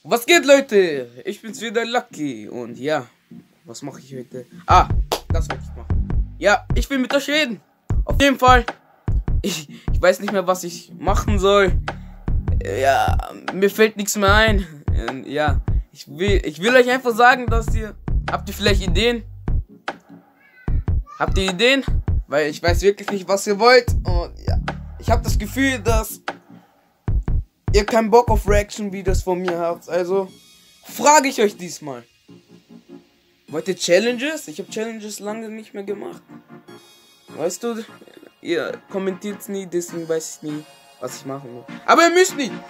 Was geht, Leute? Ich bin's wieder, Lucky. Und ja, was mache ich heute? Ah, das wollte ich machen. Ja, ich will mit euch reden. Auf jeden Fall. Ich weiß nicht mehr, was ich machen soll. Ja, mir fällt nichts mehr ein. Ja, ich will euch einfach sagen, dass ihr... Habt ihr vielleicht Ideen? Habt ihr Ideen? Weil ich weiß wirklich nicht, was ihr wollt. Und ja, ich habe das Gefühl, dass ihr keinen Bock auf Reaction-Videos von mir habt. Also frage ich euch diesmal. Wollt ihr Challenges? Ich habe Challenges lange nicht mehr gemacht. Weißt du, ihr kommentiert nie, deswegen weiß ich nie, was ich machen will. Aber ihr müsst nicht.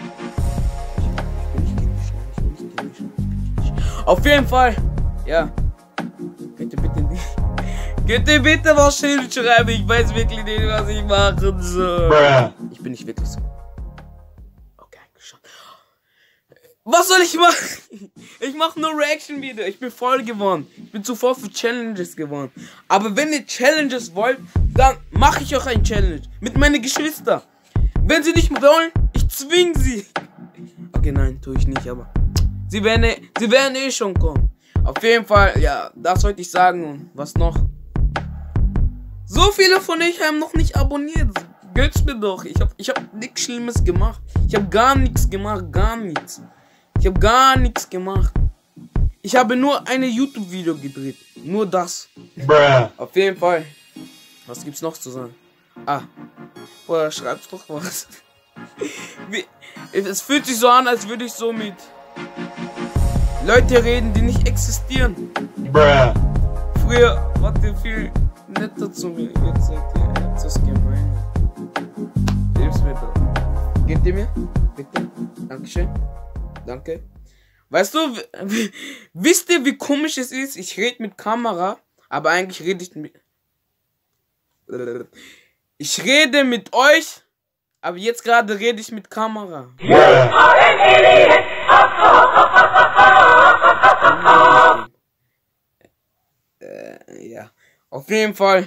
Auf jeden Fall, ja. Könnt ihr bitte was schön schreiben? Ich weiß wirklich nicht, was ich machen soll. Ich bin nicht wirklich so. Was soll ich machen? Ich mache nur Reaction-Video. Ich bin voll geworden. Ich bin zuvor für Challenges geworden. Aber wenn ihr Challenges wollt, dann mache ich euch ein Challenge. Mit meinen Geschwistern. Wenn sie nicht wollen, ich zwinge sie. Okay, nein, tue ich nicht, aber sie werden eh schon kommen. Auf jeden Fall, ja, das wollte ich sagen. Und was noch? So viele von euch haben noch nicht abonniert. Gönn's mir doch. Ich hab nichts Schlimmes gemacht. Ich habe gar nichts gemacht, gar nichts. Ich habe gar nichts gemacht. Ich habe nur eine YouTube-Video gedreht. Nur das. Auf jeden Fall. Was gibt's noch zu sagen? Ah. Oder schreibt doch was. Es fühlt sich so an, als würde ich so mit Leute reden, die nicht existieren. Früher wart ihr viel netter zu mir. Jetzt seid ihr etwas gemein. Lebensmittel. Gebt ihr mir? Bitte? Dankeschön. Danke. Weißt du, wisst ihr, wie komisch es ist? Ich rede mit Kamera, aber eigentlich rede ich mit... Ich rede mit euch, aber jetzt gerade rede ich mit Kamera. Ja, auf jeden Fall.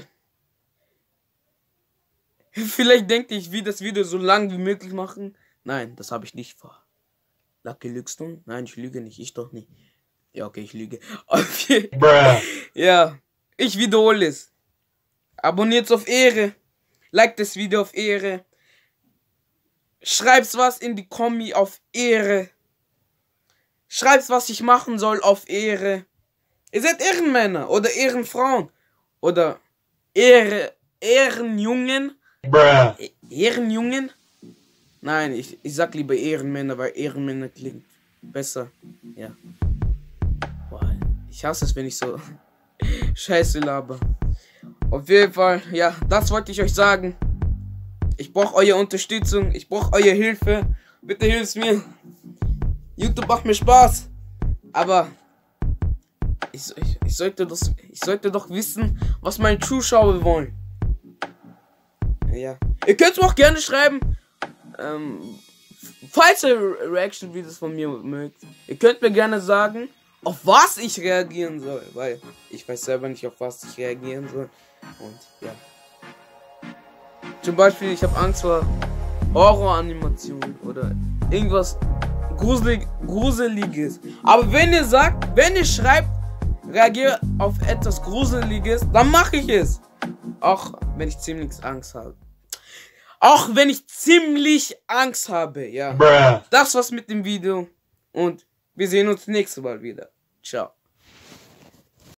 Vielleicht denke ich, wie das Video so lang wie möglich machen. Nein, das habe ich nicht vor. Lucky, lügst du? Nein, ich lüge nicht. Ich doch nicht. Ja, okay, ich lüge. Okay. Ja, ich wiederhole es. Abonniert's auf Ehre. Like das Video auf Ehre. Schreibt's was in die Kommi auf Ehre. Schreibt's, was ich machen soll auf Ehre. Ihr seid Ehrenmänner oder Ehrenfrauen. Oder Ehrenjungen. Ehrenjungen? Nein, ich sag lieber Ehrenmänner, weil Ehrenmänner klingt besser. Ja. Boah, ich hasse es, wenn ich so Scheiße laber. Auf jeden Fall, ja, das wollte ich euch sagen. Ich brauche eure Unterstützung, ich brauche eure Hilfe. Bitte hilft mir. YouTube macht mir Spaß. Aber ich sollte doch wissen, was meine Zuschauer wollen. Ja. Ihr könnt mir auch gerne schreiben. Falls ihr Reaction-Videos von mir mögt, ihr könnt mir gerne sagen, auf was ich reagieren soll, weil ich weiß selber nicht, auf was ich reagieren soll. Und ja. Zum Beispiel, ich habe Angst vor Horror-Animationen oder irgendwas Gruseliges. Aber wenn ihr schreibt, reagiere auf etwas Gruseliges, dann mache ich es. Auch wenn ich ziemlich Angst habe. Auch wenn ich ziemlich Angst habe, ja. Das war's mit dem Video. Und wir sehen uns nächstes Mal wieder. Ciao.